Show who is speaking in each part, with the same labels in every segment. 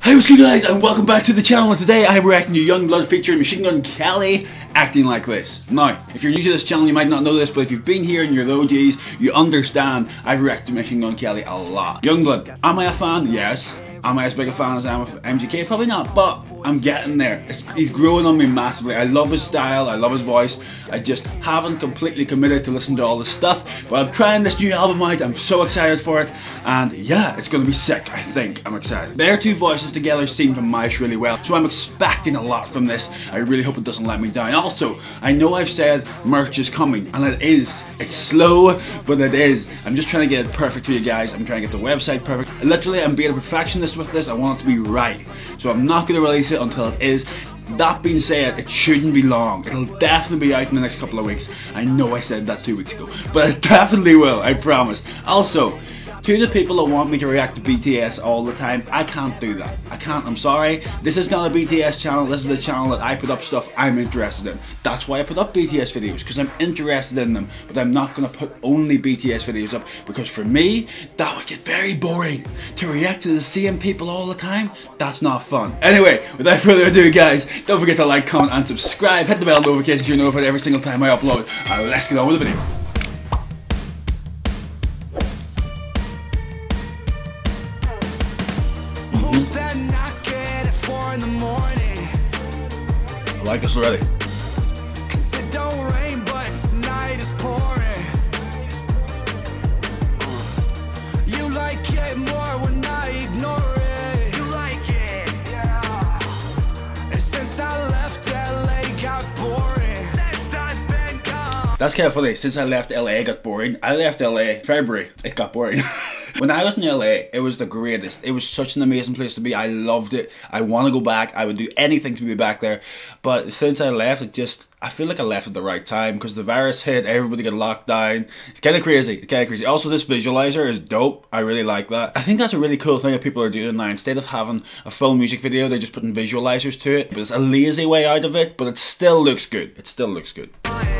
Speaker 1: Hey, what's good guys, and welcome back to the channel. And today I'm reacting to Yungblud featuring Machine Gun Kelly acting like this. Now, if you're new to this channel you might not know this, but if you've been here and you're the OGs, you understand I've reacted to Machine Gun Kelly a lot. Yungblud, am I a fan? Yes. Am I as big a fan as I am of MGK? Probably not, but I'm getting there. He's growing on me massively. I love his style, I love his voice. I just haven't completely committed to listen to all this stuff, but I'm trying this new album out. I'm so excited for it, and yeah, it's gonna be sick. I think I'm excited. Their two voices together seem to mash really well, so I'm expecting a lot from this. I really hope it doesn't let me down. Also, I know I've said merch is coming, and it is. It's slow, but it is. I'm just trying to get it perfect for you guys. I'm trying to get the website perfect. Literally, I'm being a perfectionist with this. I want it to be right, so I'm not going to release it until it is. That being said, it shouldn't be long. It'll definitely be out in the next couple of weeks. I know I said that 2 weeks ago, but it definitely will, I promise. Also, to the people that want me to react to BTS all the time, I can't do that. I can't, I'm sorry. This is not a BTS channel, this is a channel that I put up stuff I'm interested in. That's why I put up BTS videos, because I'm interested in them. But I'm not going to put only BTS videos up, because for me, that would get very boring. To react to the same people all the time, that's not fun. Anyway, without further ado guys, don't forget to like, comment and subscribe. Hit the bell notification so you're notified every single time I upload. And let's get on with the video. I like this already.
Speaker 2: Cause it don't rain, but tonight is pouring. You like it more when I ignore it. You like it, yeah. And since I left LA got boring. Since I've been gone.
Speaker 1: That's kind of funny. Since I left LA, it got boring. I left LA February. It got boring. When I was in LA, it was the greatest. It was such an amazing place to be. I loved it. I want to go back. I would do anything to be back there. But since I left, I feel like I left at the right time, because the virus hit, everybody got locked down. It's kind of crazy. It's kind of crazy. Also, this visualizer is dope. I really like that. I think that's a really cool thing that people are doing now. Instead of having a full music video, they're just putting visualizers to it. But it's a lazy way out of it, but it still looks good. It still looks good.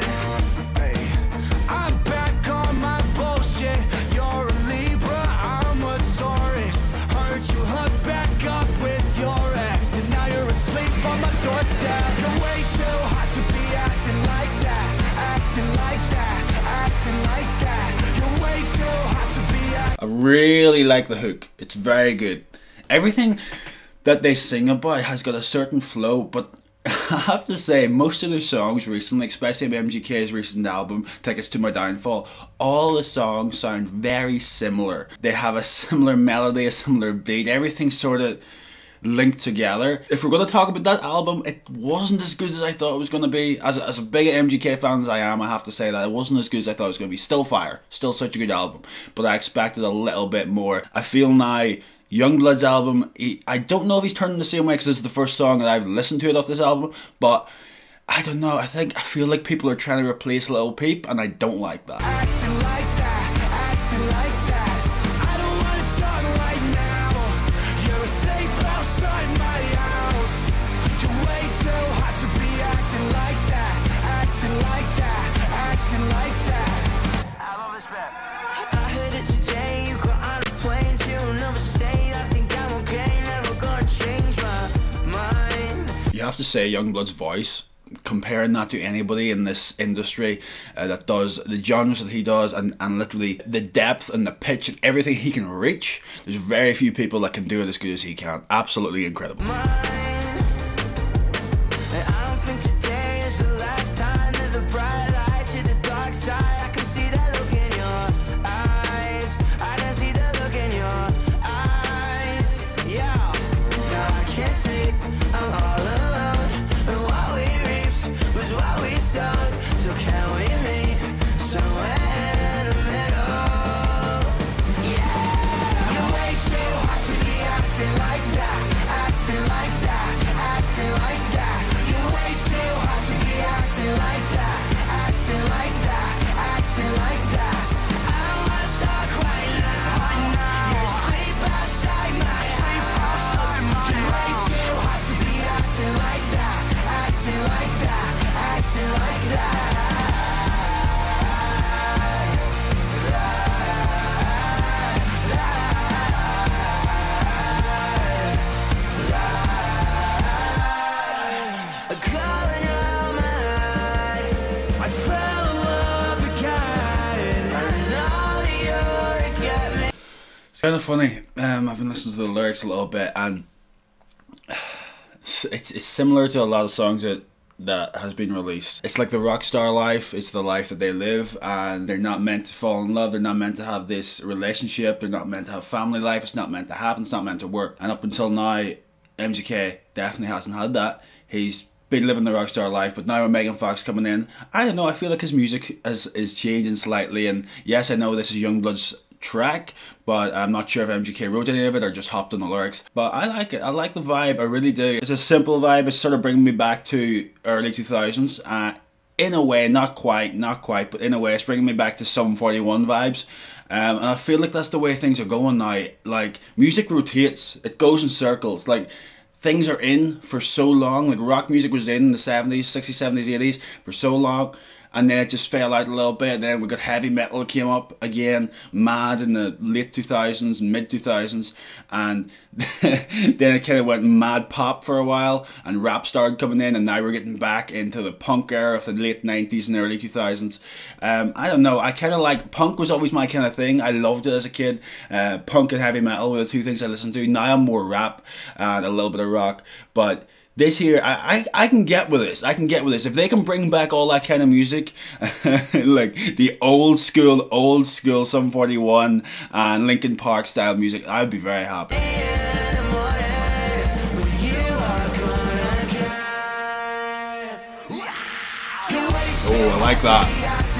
Speaker 1: I really like the hook. It's very good. Everything that they sing about has got a certain flow, but I have to say, most of their songs recently, especially MGK's recent album, Tickets to My Downfall, all the songs sound very similar. They have a similar melody, a similar beat, everything's sort of linked together. If we're going to talk about that album, it wasn't as good as I thought it was going to be. As a big MGK fan as I am, I have to say that it wasn't as good as I thought it was going to be. Still fire, still such a good album, but I expected a little bit more. I feel now Yungblud's album, I don't know if he's turning the same way, because this is the first song that I've listened to it off this album, but I don't know, I feel like people are trying to replace Lil Peep, and I don't like that.
Speaker 2: Acting like that, acting like that. I don't wanna talk right now. You're asleep outside my house. You're way too hot to be acting like that, acting like that, acting like that. I love this rap. I heard it today, you got on a plane, you'll never stay. I think I'm okay, never gonna change my mind.
Speaker 1: You have to say Yungblud's voice, comparing that to anybody in this industry that does the genres that he does, and literally the depth and the pitch and everything he can reach, there's very few people that can do it as good as he can. Absolutely incredible.
Speaker 2: Like that, acting like that.
Speaker 1: It's kind of funny. I've been listening to the lyrics a little bit, and it's similar to a lot of songs that has been released. It's like the rock star life. It's the life that they live, and they're not meant to fall in love. They're not meant to have this relationship. They're not meant to have family life. It's not meant to happen. It's not meant to work. And up until now, MGK definitely hasn't had that. He's been living the rock star life, but now with Megan Fox coming in, I don't know, I feel like his music is changing slightly. And yes, I know this is Youngblood's track, but I'm not sure if MGK wrote any of it or just hopped on the lyrics. But I like it. I like the vibe. I really do. It's a simple vibe. It's sort of bringing me back to early 2000s. In a way, not quite, but in a way, it's bringing me back to Sum 41 vibes. And I feel like that's the way things are going now. Like, music rotates. It goes in circles. Like, things are in for so long. Like, rock music was in the 70s, 60s, 70s, 80s for so long. And then it just fell out a little bit. Then we got heavy metal came up again, mad in the late 2000s and mid 2000s, and then it kind of went mad pop for a while, and rap started coming in, and now we're getting back into the punk era of the late 90s and early 2000s. I don't know. I kind of like punk. Was always my kind of thing. I loved it as a kid. Punk and heavy metal were the two things I listened to. Now I'm more rap and a little bit of rock, but this here, I can get with this. I can get with this. If they can bring back all that kind of music, like the old school Sum 41 and Linkin Park style music, I would be very happy. Oh, I like that.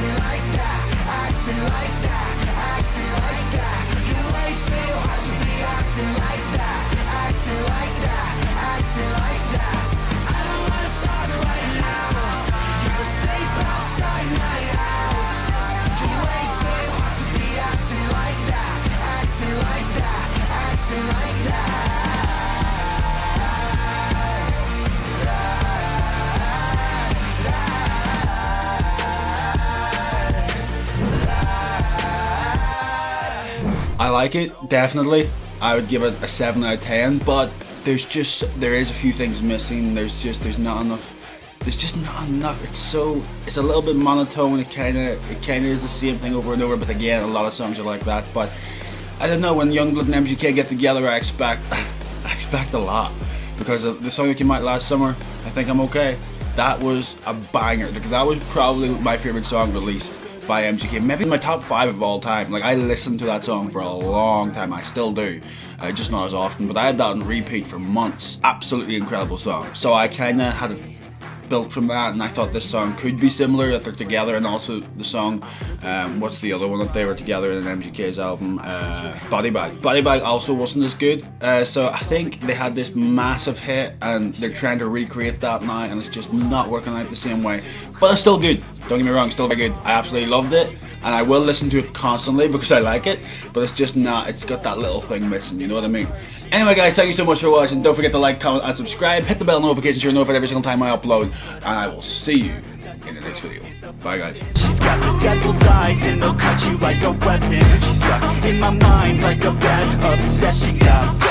Speaker 1: I like it, definitely. I would give it a 7 out of 10, but there is a few things missing. There's not enough. There's just not enough. It's a little bit monotone. It kinda is the same thing over and over, but again, a lot of songs are like that. But I don't know, when Youngblood and MGK get together, I expect a lot. Because of the song that came out last summer, I Think I'm Okay, that was a banger. That was probably my favorite song released by MGK, maybe my top 5 of all time. Like, I listened to that song for a long time. I still do, just not as often, but I had that on repeat for months. Absolutely incredible song. So I kind of had it built from that, and I thought this song could be similar, that they're together. And also the song, what's the other one that they were together in MGK's album, Body Bag. Body Bag also wasn't as good, so I think they had this massive hit and they're trying to recreate that now, and it's just not working out the same way. But it's still good, don't get me wrong, still very good. I absolutely loved it, and I will listen to it constantly because I like it, but it's just not, it's got that little thing missing, you know what I mean? Anyway guys, thank you so much for watching. Don't forget to like, comment and subscribe. Hit the bell notification so you're notified every single time I upload, and I will see you in the next video. Bye guys.
Speaker 3: She's got the devil's eyes and they'll cut you like a weapon. She's stuck in my mind like a bad obsession. Got